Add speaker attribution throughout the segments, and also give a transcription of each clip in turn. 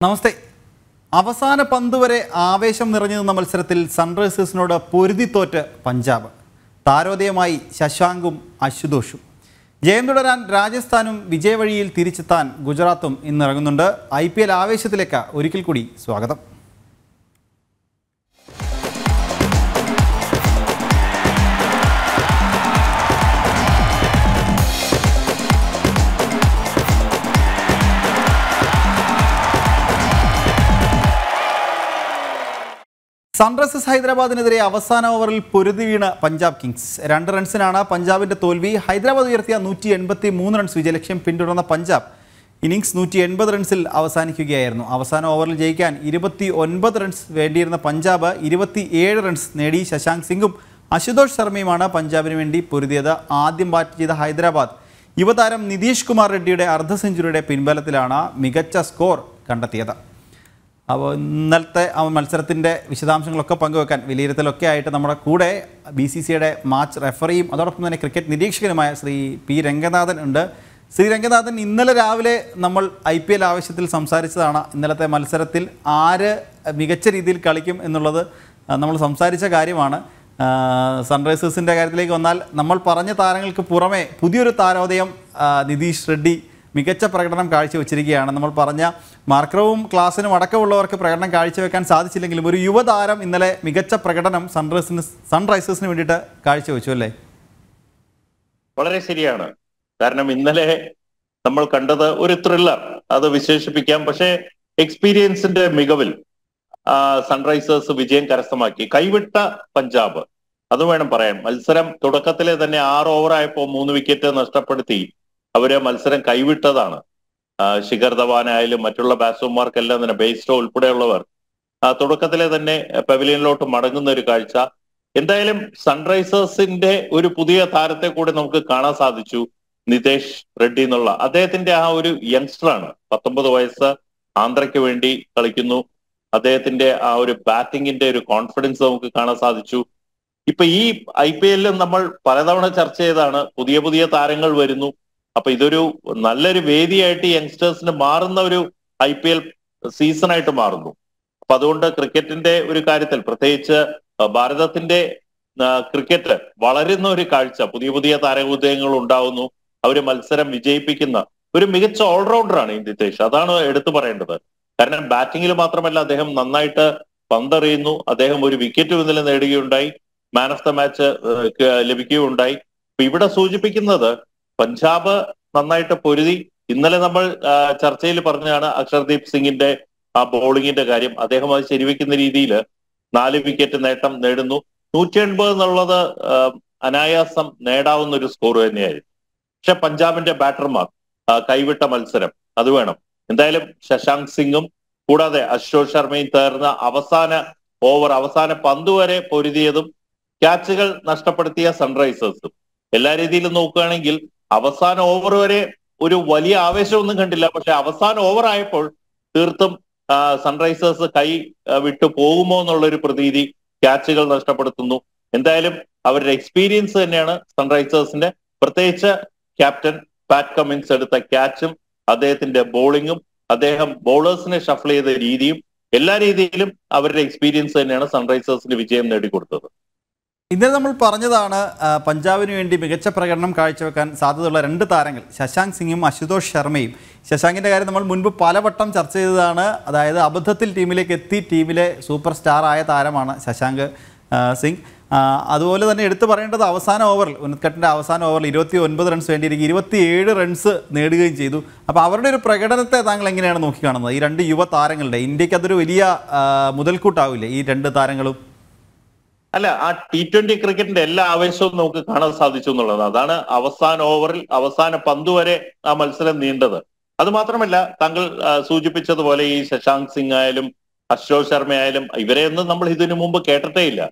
Speaker 1: നമസ്തേ. അവസാന പന്ത് വരെ ആവേശം നിറഞ്ഞു നിന്ന മത്സരത്തിൽ സൺറൈസേഴ്സിനോട് പൊരുതിത്തോറ്റ് പഞ്ചാബ്. താരോദയമായി ശശാങ്കും അശുതോഷും. ജയം തുടരാൻ രാജസ്ഥാനും വിജയവഴിയിൽ തിരിച്ചെത്താൻ ഗുജറാത്തും ഇന്നിറങ്ങുന്നുണ്ട്. IPL ആവേശത്തിലേക്ക് ഒരിക്കൽ കൂടി സ്വാഗതം. സൺറൈസേഴ്സ് ഹൈദരാബാദിനെതിരെ അവസാന ഓവറിൽ പൊരുതി വീണ പഞ്ചാബ് കിങ്സ്. 2 റൺസിനാണ് പഞ്ചാബിന്റെ തോൽവി. ഹൈദരാബാദ് ഉയർത്തിയ 183 റൺസ് വിജയലക്ഷ്യം പിന്തുടർന്ന പഞ്ചാബ് ഇന്നിംഗ്സ് 180 റൺസിൽ അവസാനിക്കുകയായിരുന്നു. അവസാന ഓവറിൽ ജയിക്കാൻ 29 റൺസ് വേണ്ടിയിരുന്ന പഞ്ചാബ് 27 റൺസ് നേടി. ശശാങ്ക് സിംഗും അശുതോഷ് ശർമ്മയുമാണ് പഞ്ചാബിന് വേണ്ടി പൊരുതിയത്. ആദ്യം ബാറ്റ് ചെയ്ത ഹൈദരാബാദ് യുവതാരം നിതീഷ് കുമാർ റെഡ്ഡിയുടെ അർദ്ധ സെഞ്ചുറിയുടെ പിൻബലത്തിലാണ് മികച്ച സ്കോർ കണ്ടെത്തിയത്. അപ്പോൾ ഇന്നലത്തെ മത്സരത്തിൻ്റെ വിശദാംശങ്ങളൊക്കെ പങ്കുവെക്കാൻ വിലയിരുത്തലൊക്കെ ആയിട്ട് നമ്മുടെ കൂടെ BCCIയുടെ മാച്ച് റെഫറിയും അതോടൊപ്പം തന്നെ ക്രിക്കറ്റ് നിരീക്ഷകനുമായ ശ്രീ P. രംഗനാഥൻ ഉണ്ട്. ശ്രീ രംഗനാഥൻ, ഇന്നലെ രാവിലെ നമ്മൾ IPL ആവശ്യത്തിൽ സംസാരിച്ചതാണ്. ഇന്നലത്തെ മത്സരത്തിൽ ആര് മികച്ച രീതിയിൽ കളിക്കും എന്നുള്ളത് നമ്മൾ സംസാരിച്ച കാര്യമാണ്. സൺറൈസേഴ്സിൻ്റെ കാര്യത്തിലേക്ക് വന്നാൽ നമ്മൾ പറഞ്ഞ താരങ്ങൾക്ക് പുറമെ പുതിയൊരു താരോദയം നിതീഷ് റെഡ്ഡി മികച്ച പ്രകടനം കാഴ്ചവെച്ചിരിക്കുകയാണ്. നമ്മൾ പറഞ്ഞ മാർക്രവും ക്ലാസിനും അടക്കമുള്ളവർക്ക് പ്രകടനം കാഴ്ചവെക്കാൻ സാധിച്ചില്ലെങ്കിലും ഒരു യുവതാരം ഇന്നലെ മികച്ച പ്രകടനം സൺറൈസേഴ്സിന് വേണ്ടിയിട്ട് കാഴ്ചവെച്ചു അല്ലേ?
Speaker 2: വളരെ ശരിയാണ്. കാരണം ഇന്നലെ നമ്മൾ കണ്ടത് ഒരു ത്രില്ലർ, അത് വിശേഷിപ്പിക്കാം. പക്ഷേ എക്സ്പീരിയൻസിന്റെ മികവിൽ സൺറൈസേഴ്സ് വിജയം കരസ്ഥമാക്കി. കൈവിട്ട പഞ്ചാബ്, അത് വേണം പറയാൻ. മത്സരം തുടക്കത്തിലെ തന്നെ 6 ഓവറായപ്പോൾ 3 വിക്കറ്റ് നഷ്ടപ്പെടുത്തി അവര് മത്സരം കൈവിട്ടതാണ്. ശിഖർ ധവാൻ ആയാലും മറ്റുള്ള ബാറ്റ്സ്മാൻമാർക്കെല്ലാം തന്നെ ബെയ്സ്റ്റോ ഉൾപ്പെടെയുള്ളവർ തുടക്കത്തിലെ തന്നെ പവലിയനിലോട്ട് മടങ്ങുന്ന ഒരു കാഴ്ച. എന്തായാലും സൺറൈസേഴ്സിന്റെ ഒരു പുതിയ താരത്തെ കൂടി നമുക്ക് കാണാൻ സാധിച്ചു. നിതേഷ് റെഡ്ഡി എന്നുള്ള അദ്ദേഹത്തിന്റെ ആ ഒരു യങ്സ്റ്ററാണ്. 19 വയസ്സ്, ആന്ധ്രയ്ക്ക് വേണ്ടി കളിക്കുന്നു. അദ്ദേഹത്തിന്റെ ആ ഒരു ബാറ്റിങ്ങിന്റെ ഒരു കോൺഫിഡൻസ് നമുക്ക് കാണാൻ സാധിച്ചു. ഇപ്പൊ ഈ IPL നമ്മൾ പലതവണ ചർച്ച ചെയ്താണ്, പുതിയ പുതിയ താരങ്ങൾ വരുന്നു. അപ്പൊ ഇതൊരു നല്ലൊരു വേദിയായിട്ട് യങ്സ്റ്റേഴ്സിന് മാറുന്ന ഒരു IPL സീസണായിട്ട് മാറുന്നു. അപ്പൊ അതുകൊണ്ട് ക്രിക്കറ്റിന്റെ ഒരു കാര്യത്തിൽ പ്രത്യേകിച്ച് ഭാരതത്തിന്റെ ക്രിക്കറ്റ് വളരുന്ന ഒരു കാഴ്ച. പുതിയ പുതിയ താരോദയങ്ങൾ ഉണ്ടാവുന്നു. അവര് മത്സരം വിജയിപ്പിക്കുന്ന ഒരു മികച്ച ഓൾറൗണ്ടറാണ് ഈ നിതേഷ്. അതാണ് എടുത്തു പറയേണ്ടത്. കാരണം ബാറ്റിങ്ങിൽ മാത്രമല്ല, അദ്ദേഹം നന്നായിട്ട് പന്തെറിയുന്നു. അദ്ദേഹം ഒരു വിക്കറ്റ് ഇന്നലെ നേടുകയുണ്ടായി. മാൻ ഓഫ് ദ മാച്ച് ലഭിക്കുകയുണ്ടായി. അപ്പൊ ഇവിടെ സൂചിപ്പിക്കുന്നത് പഞ്ചാബ് നന്നായിട്ട് പൊരുതി. ഇന്നലെ നമ്മൾ ചർച്ചയിൽ പറഞ്ഞാണ് അക്ഷർദീപ് സിംഗിന്റെ ആ ബോളിങ്ങിന്റെ കാര്യം. അദ്ദേഹം അത് ശരിവെക്കുന്ന രീതിയിൽ 4 വിക്കറ്റ് നേട്ടം നേടുന്നു. 180 എന്നുള്ളത് അനായാസം നേടാവുന്ന ഒരു സ്കോർ തന്നെയായിരുന്നു. പക്ഷെ പഞ്ചാബിന്റെ ബാറ്റർമാർ കൈവിട്ട മത്സരം, അത് വേണം. എന്തായാലും ശശാങ്ക് സിംഗും കൂടാതെ അശുതോഷ് ശർമ്മയും ചേർന്ന അവസാന പന്ത് വരെ പൊരുതിയതും ക്യാച്ചുകൾ നഷ്ടപ്പെടുത്തിയ സൺറൈസേഴ്സും. എല്ലാ രീതിയിലും നോക്കുകയാണെങ്കിൽ അവസാന ഓവർ വരെ ഒരു വലിയ ആവേശമൊന്നും കണ്ടില്ല. പക്ഷെ അവസാന ഓവർ ആയപ്പോൾ തീർത്തും സൺറൈസേഴ്സ് കൈ വിട്ടു പോകുമോ എന്നുള്ളൊരു പ്രതീതി ക്യാച്ചുകൾ നഷ്ടപ്പെടുത്തുന്നു. എന്തായാലും അവരുടെ എക്സ്പീരിയൻസ് തന്നെയാണ് സൺറൈസേഴ്സിന്റെ. പ്രത്യേകിച്ച് ക്യാപ്റ്റൻ പാറ്റ് കമ്മിൻസ് എടുത്ത ക്യാച്ചും അദ്ദേഹത്തിന്റെ ബോളിങ്ങും അദ്ദേഹം ബോളേഴ്സിനെ ഷഫിൾ ചെയ്ത രീതിയും എല്ലാ രീതിയിലും അവരുടെ എക്സ്പീരിയൻസ് തന്നെയാണ് സൺറൈസേഴ്സിന് വിജയം നേടിക്കൊടുത്തത്.
Speaker 1: ഇന്നലെ നമ്മൾ പറഞ്ഞതാണ് പഞ്ചാബിന് വേണ്ടി മികച്ച പ്രകടനം കാഴ്ചവെക്കാൻ സാധ്യതയുള്ള 2 താരങ്ങൾ ശശാങ്ക് സിംഗും അശുതോഷ് ശർമ്മയും. ശശാങ്കിൻ്റെ കാര്യം നമ്മൾ മുൻപ് പലവട്ടം ചർച്ച ചെയ്തതാണ്. അതായത് അബദ്ധത്തിൽ ടീമിലേക്ക് എത്തി ടീമിലെ സൂപ്പർ സ്റ്റാർ ആയ താരമാണ് ശശാങ്ക് സിംഗ്. അതുപോലെ തന്നെ എടുത്തു പറയേണ്ടത് അവസാന ഓവറിൽ ഉന്നത്കട്ടിൻ്റെ അവസാന ഓവറിൽ 29 റൺസ് വേണ്ടിയിരിക്കും 27 റൺസ് നേടുകയും ചെയ്തു. അപ്പോൾ അവരുടെ ഒരു പ്രകടനത്തെ താങ്കൾ എങ്ങനെയാണ് നോക്കിക്കാണുന്നത്? ഈ 2 യുവ താരങ്ങളുടെ ഇന്ത്യക്ക് അതൊരു വലിയ മുതൽക്കൂട്ടാവില്ലേ ഈ 2 താരങ്ങളും?
Speaker 2: അല്ല, ആ T20 ക്രിക്കറ്റിന്റെ എല്ലാ ആവേശവും നമുക്ക് കാണാൻ സാധിച്ചു എന്നുള്ളത്. അതാണ് അവസാന ഓവറിൽ അവസാന പന്ത് വരെ ആ മത്സരം നീണ്ടത്. അത് മാത്രമല്ല, താങ്കൾ സൂചിപ്പിച്ചതുപോലെ ഈ ശശാങ്ക് സിംഗ് ആയാലും അശുതോഷ് ശർമ്മ ആയാലും ഇവരെയൊന്നും നമ്മൾ ഇതിനു മുമ്പ് കേട്ടിട്ടേ ഇല്ല.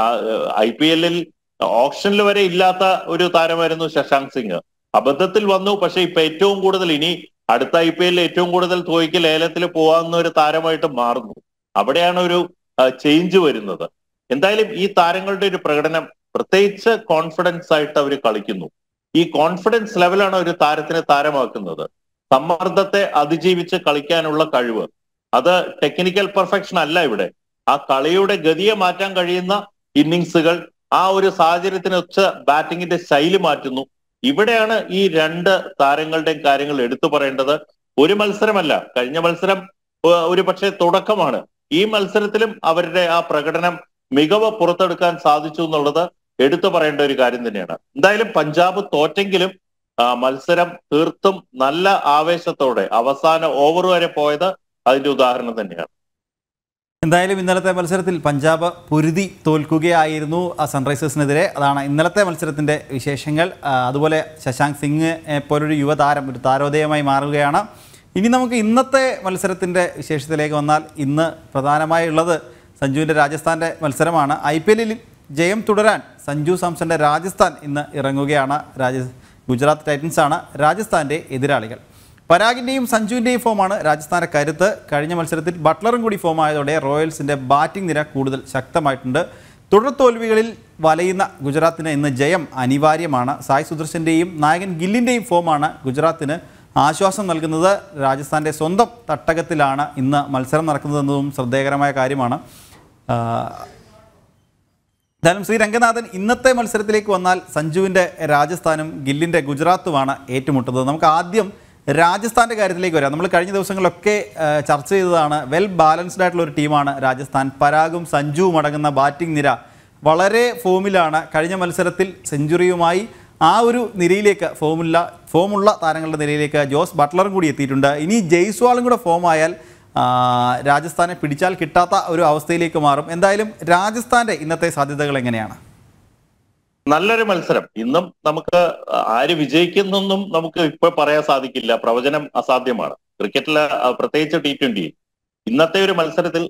Speaker 2: IPL ഓപ്ഷനിൽ വരെ ഇല്ലാത്ത ഒരു താരമായിരുന്നു ശശാങ്ക് സിംഗ്. അബദ്ധത്തിൽ വന്നു. പക്ഷെ ഇപ്പൊ ഏറ്റവും കൂടുതൽ ഇനി അടുത്ത IPL ഏറ്റവും കൂടുതൽ തുകയ്ക്ക് ലേലത്തിൽ പോകാവുന്ന ഒരു താരമായിട്ട് മാറുന്നു. അവിടെയാണ് ഒരു ചേഞ്ച് വരുന്നത്. എന്തായാലും ഈ താരങ്ങളുടെ ഒരു പ്രകടനം, പ്രത്യേകിച്ച് കോൺഫിഡൻസ് ആയിട്ട് അവർ കളിക്കുന്നു. ഈ കോൺഫിഡൻസ് ലെവലാണ് ഒരു താരത്തിനെ താരമാക്കുന്നത്. സമ്മർദ്ദത്തെ അതിജീവിച്ച് കളിക്കാനുള്ള കഴിവ്. അത് ടെക്നിക്കൽ പെർഫെക്ഷൻ അല്ല ഇവിടെ. ആ കളിയുടെ ഗതിയെ മാറ്റാൻ കഴിയുന്ന ഇന്നിങ്സുകൾ, ആ ഒരു സാഹചര്യത്തിനൊച്ച ബാറ്റിങ്ങിന്റെ ശൈലി മാറ്റുന്നു. ഇവിടെയാണ് ഈ രണ്ട് താരങ്ങളുടെയും കാര്യങ്ങൾ എടുത്തു പറയേണ്ടത്. ഒരു മത്സരമല്ല, കഴിഞ്ഞ മത്സരം ഒരു പക്ഷേ തുടക്കമാണ്. ഈ മത്സരത്തിലും അവരുടെ ആ പ്രകടനം മികവ് പുറത്തെടുക്കാൻ സാധിച്ചു എന്നുള്ളത് എടുത്തു പറയേണ്ട ഒരു കാര്യം തന്നെയാണ്. എന്തായാലും പഞ്ചാബ് തോറ്റെങ്കിലും മത്സരം തീർത്തും നല്ല ആവേശത്തോടെ അവസാന ഓവർ വരെ പോയത് അതിന്റെ ഉദാഹരണം തന്നെയാണ്.
Speaker 1: എന്തായാലും ഇന്നലത്തെ മത്സരത്തിൽ പഞ്ചാബ് പൊരുതി തോൽക്കുകയായിരുന്നു സൺറൈസേഴ്സിനെതിരെ. അതാണ് ഇന്നലത്തെ മത്സരത്തിൻ്റെ വിശേഷങ്ങൾ. അതുപോലെ ശശാങ്ക് സിംഗ് പോലൊരു യുവതാരം ഒരു താരോദയമായി മാറുകയാണ്. ഇനി നമുക്ക് ഇന്നത്തെ മത്സരത്തിൻ്റെ വിശേഷത്തിലേക്ക് വന്നാൽ, ഇന്ന് പ്രധാനമായുള്ളത് സഞ്ജുവിൻ്റെ രാജസ്ഥാൻ്റെ മത്സരമാണ്. IPL ജയം തുടരാൻ സഞ്ജു സാംസന്റെ രാജസ്ഥാൻ ഇന്ന് ഇറങ്ങുകയാണ്. ഗുജറാത്ത് ടൈറ്റൻസാണ് രാജസ്ഥാൻ്റെ എതിരാളികൾ. പരാഗിൻ്റെയും സഞ്ജുവിൻ്റെയും ഫോമാണ് രാജസ്ഥാൻ്റെ കരുത്ത്. കഴിഞ്ഞ മത്സരത്തിൽ ബട്ട്ലറും കൂടി ഫോമായതോടെ റോയൽസിൻ്റെ ബാറ്റിംഗ് നിര കൂടുതൽ ശക്തമായിട്ടുണ്ട്. തുടർ തോൽവികളിൽ വലയുന്ന ഗുജറാത്തിന് ഇന്ന് ജയം അനിവാര്യമാണ്. സായ് സുദർശൻ്റെയും നായകൻ ഗില്ലിൻ്റെയും ഫോമാണ് ഗുജറാത്തിന് ആശ്വാസം നൽകുന്നത്. രാജസ്ഥാൻ്റെ സ്വന്തം തട്ടകത്തിലാണ് ഇന്ന് മത്സരം നടക്കുന്നതെന്നതും ശ്രദ്ധേയകരമായ കാര്യമാണ്. എന്തായാലും ശ്രീ രംഗനാഥൻ, ഇന്നത്തെ മത്സരത്തിലേക്ക് വന്നാൽ സഞ്ജുവിൻ്റെ രാജസ്ഥാനും ഗില്ലിൻ്റെ ഗുജറാത്തുമാണ് ഏറ്റുമുട്ടുന്നത്. നമുക്ക് ആദ്യം രാജസ്ഥാൻ്റെ കാര്യത്തിലേക്ക് വരാം. നമ്മൾ കഴിഞ്ഞ ദിവസങ്ങളിലൊക്കെ ചർച്ച ചെയ്തതാണ്. വെൽ ബാലൻസ്ഡ് ആയിട്ടുള്ള ഒരു ടീമാണ് രാജസ്ഥാൻ. പരാഗും സഞ്ജുവും അടങ്ങുന്ന ബാറ്റിംഗ് നിര വളരെ ഫോമിലാണ്. കഴിഞ്ഞ മത്സരത്തിൽ സെഞ്ചുറിയുമായി ആ ഒരു നിരയിലേക്ക് ഫോമുള്ള താരങ്ങളുടെ നിരയിലേക്ക് ജോസ് ബട്ട്ലറും കൂടി എത്തിയിട്ടുണ്ട്. ഇനി ജയ്സ്വാളും കൂടെ ഫോമായാൽ രാജസ്ഥാനെ പിടിച്ചാൽ കിട്ടാത്ത ഒരു അവസ്ഥയിലേക്ക് മാറും. എന്തായാലും രാജസ്ഥാന്റെ ഇന്നത്തെ സാധ്യതകൾ എങ്ങനെയാണ്?
Speaker 2: നല്ലൊരു മത്സരം. ഇന്നും നമുക്ക് ആര് വിജയിക്കുന്നൊന്നും നമുക്ക് ഇപ്പോൾ പറയാൻ സാധിക്കില്ല. പ്രവചനം അസാധ്യമാണ്. ക്രിക്കറ്റില് പ്രത്യേകിച്ച് T20 ഇന്നത്തെ ഒരു മത്സരത്തിൽ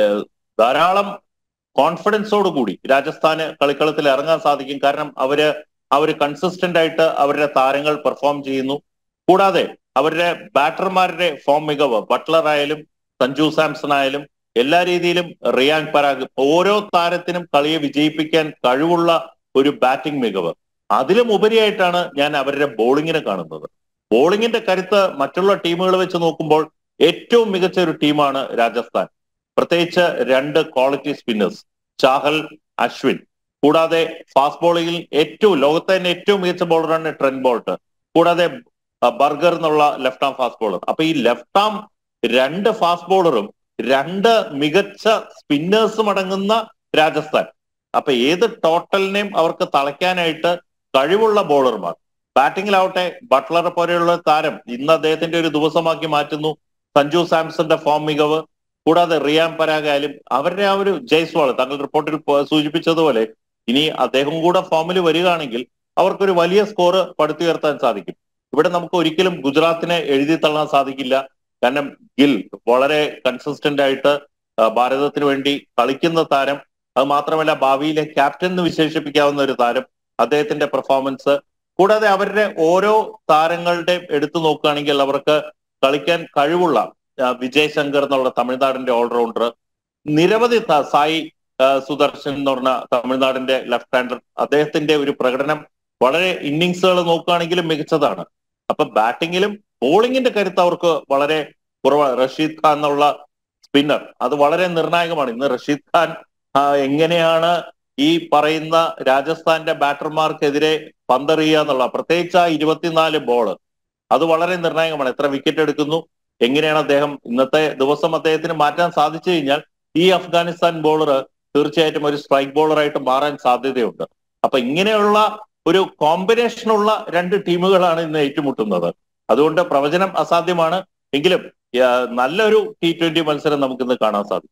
Speaker 2: ധാരാളം കോൺഫിഡൻസോട് കൂടി രാജസ്ഥാന് കളിക്കളത്തിൽ ഇറങ്ങാൻ സാധിക്കും. കാരണം അവര് കൺസിസ്റ്റന്റ് ആയിട്ട് അവരുടെ താരങ്ങൾ പെർഫോം ചെയ്യുന്നു. കൂടാതെ അവരുടെ ബാറ്റർമാരുടെ ഫോം മികവ്, ബട്ട്ലർ ആയാലും സഞ്ജു സാംസൺ ആയാലും എല്ലാ രീതിയിലും റിയാൻ പരാഗ്, ഓരോ താരത്തിനും കളിയെ വിജയിപ്പിക്കാൻ കഴിവുള്ള ഒരു ബാറ്റിംഗ് മികവ്. അതിലും ഉപരിയായിട്ടാണ് ഞാൻ അവരുടെ ബോളിങ്ങിനെ കാണുന്നത്. ബോളിങ്ങിന്റെ കരുത്ത് മറ്റുള്ള ടീമുകൾ വെച്ച് നോക്കുമ്പോൾ ഏറ്റവും മികച്ച ഒരു ടീമാണ് രാജസ്ഥാൻ. പ്രത്യേകിച്ച് രണ്ട് ക്വാളിറ്റി സ്പിന്നേഴ്സ്, ചാഹൽ, അശ്വിൻ. കൂടാതെ ഫാസ്റ്റ് ബോളിംഗിൽ ലോകത്തെ തന്നെ ഏറ്റവും മികച്ച ബോളറാണ് ട്രെന്റ് ബോൾട്ട്. കൂടാതെ ബർഗർ എന്നുള്ള ലെഫ്റ്റ് ആം ഫാസ്റ്റ് ബോളർ. അപ്പൊ ഈ ലെഫ്റ്റ് ആം രണ്ട് ഫാസ്റ്റ് ബോളറും രണ്ട് മികച്ച സ്പിന്നേഴ്സും അടങ്ങുന്ന രാജസ്ഥാൻ. അപ്പൊ ഏത് ടോട്ടലിനെയും അവർക്ക് തളയ്ക്കാനായിട്ട് കഴിവുള്ള ബോളർമാർ. ബാറ്റിംഗിലാവട്ടെ ബട്ട്ലറെ പോലെയുള്ള താരം ഇന്ന് അദ്ദേഹത്തിന്റെ ഒരു ദിവസമാക്കി മാറ്റുന്നു. സഞ്ജു സാംസന്റെ ഫോം മികവ്, കൂടാതെ റിയാൻ പരാഗായാലും അവരുടെ ആ ഒരു ജയ്സ്വാൾ താങ്കൾ റിപ്പോർട്ടിൽ സൂചിപ്പിച്ചതുപോലെ ഇനി അദ്ദേഹം കൂടെ ഫോമിൽ വരികയാണെങ്കിൽ അവർക്കൊരു വലിയ സ്കോർ പടുത്തുയർത്താൻ സാധിക്കും. ഇവിടെ നമുക്ക് ഒരിക്കലും ഗുജറാത്തിനെ എഴുതി തള്ളാൻ സാധിക്കില്ല. കാരണം ഗിൽ വളരെ കൺസിസ്റ്റന്റ് ആയിട്ട് ഭാരതത്തിന് വേണ്ടി കളിക്കുന്ന താരം. അത് മാത്രമല്ല ഭാവിയിലെ ക്യാപ്റ്റൻ എന്ന് വിശേഷിപ്പിക്കാവുന്ന ഒരു താരം. അദ്ദേഹത്തിന്റെ പെർഫോമൻസ്, കൂടാതെ അവരുടെ ഓരോ താരങ്ങളുടെയും എടുത്തു നോക്കുകയാണെങ്കിൽ അവർക്ക് കളിക്കാൻ കഴിവുള്ള വിജയ് ശങ്കർ എന്നുള്ള തമിഴ്നാടിന്റെ ഓൾറൗണ്ടർ, നിരവധി സായി സുദർശൻ എന്ന് പറഞ്ഞ തമിഴ്നാടിന്റെ ലെഫ്റ്റ് ഹാൻഡർ. അദ്ദേഹത്തിന്റെ ഒരു പ്രകടനം വളരെ ഇന്നിങ്സുകൾ നോക്കുകയാണെങ്കിലും മികച്ചതാണ്. അപ്പൊ ബാറ്റിങ്ങിലും ബോളിങ്ങിന്റെ കരുത്ത് അവർക്ക് വളരെ കുറവാണ്. റഷീദ് ഖാൻ എന്നുള്ള സ്പിന്നർ അത് വളരെ നിർണായകമാണ്. ഇന്ന് റഷീദ് ഖാൻ എങ്ങനെയാണ് ഈ പറയുന്ന രാജസ്ഥാന്റെ ബാറ്റർമാർക്കെതിരെ പന്തെറിയുക എന്നുള്ള, പ്രത്യേകിച്ച് ആ 24 ബോള് അത് വളരെ നിർണായകമാണ്. എത്ര വിക്കറ്റ് എടുക്കുന്നു, എങ്ങനെയാണ് അദ്ദേഹം ഇന്നത്തെ ദിവസം അദ്ദേഹത്തിന് മാറ്റാൻ സാധിച്ചു കഴിഞ്ഞാൽ ഈ അഫ്ഗാനിസ്ഥാൻ ബോളർ തീർച്ചയായിട്ടും ഒരു സ്ട്രൈക്ക് ബോളറായിട്ട് മാറാൻ സാധ്യതയുണ്ട്. അപ്പൊ ഇങ്ങനെയുള്ള ഒരു കോമ്പിനേഷനുള്ള രണ്ട് ടീമുകളാണ് ഇന്ന് ഏറ്റുമുട്ടുന്നത്. അതുകൊണ്ട് പ്രവചനം അസാധ്യമാണ്. എങ്കിലും നല്ലൊരു T20 മത്സരം നമുക്കിന്ന് കാണാൻ സാധിക്കും.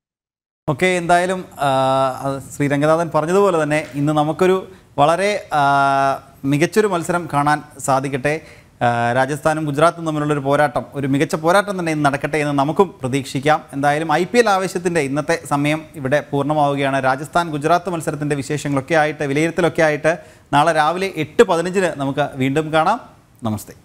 Speaker 1: ഓക്കെ, എന്തായാലും ശ്രീ രംഗനാഥൻ പറഞ്ഞതുപോലെ തന്നെ ഇന്ന് നമുക്കൊരു വളരെ മികച്ചൊരു മത്സരം കാണാൻ സാധിക്കട്ടെ. രാജസ്ഥാനും ഗുജറാത്തും തമ്മിലുള്ളൊരു പോരാട്ടം, ഒരു മികച്ച പോരാട്ടം തന്നെ ഇന്ന് നടക്കട്ടെ എന്ന് നമുക്കും പ്രതീക്ഷിക്കാം. എന്തായാലും IPL ആവേശത്തിൻ്റെ ഇന്നത്തെ സമയം ഇവിടെ പൂർണ്ണമാവുകയാണ്. രാജസ്ഥാൻ ഗുജറാത്ത് മത്സരത്തിൻ്റെ വിശേഷങ്ങളൊക്കെ ആയിട്ട്, വിലയിരുത്തലൊക്കെ ആയിട്ട് നാളെ രാവിലെ 8:15 നമുക്ക് വീണ്ടും കാണാം. നമസ്തേ.